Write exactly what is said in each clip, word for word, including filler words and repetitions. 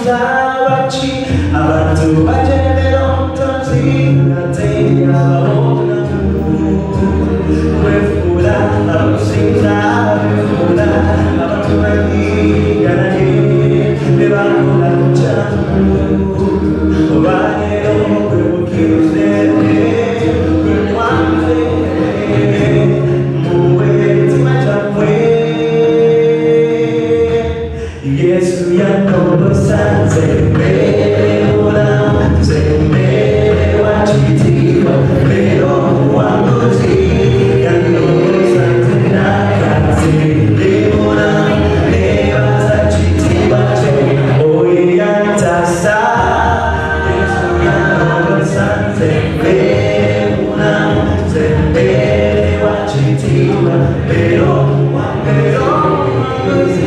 zabachi abantu bagendera omutonzi natenga babona wefula abasinza wefula abantu baliganaye bebakola kyamu obalero kwebukirize kwemwanze muwetima kyamwe Yesu yakolosa nzembera nzembera chitiwa pero wangozi yakolosa nzenakazi leona nebaza chitiwa che oyantasa Yesu yakolosa nzembera nzembera chitiwa pero pero wangozi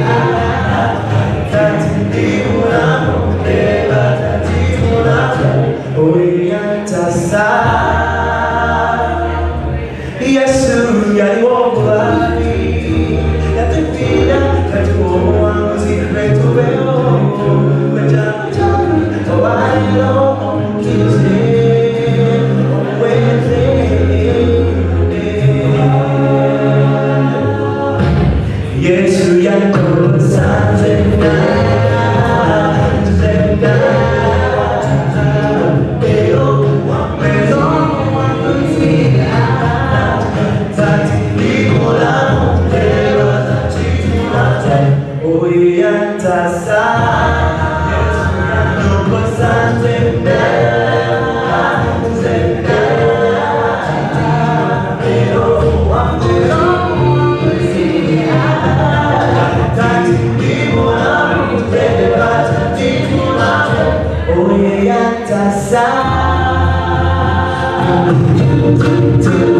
Yesu yaliwobulani yatupira katuomuwanguzi kwetubeho kwejamujana obaliro omukize omuweze Yesu yakolosa nzena Oyantasa Yesu yakolosa nzena nzena pero wambero muzia tati ndibona muteba tati ndibona oyantasa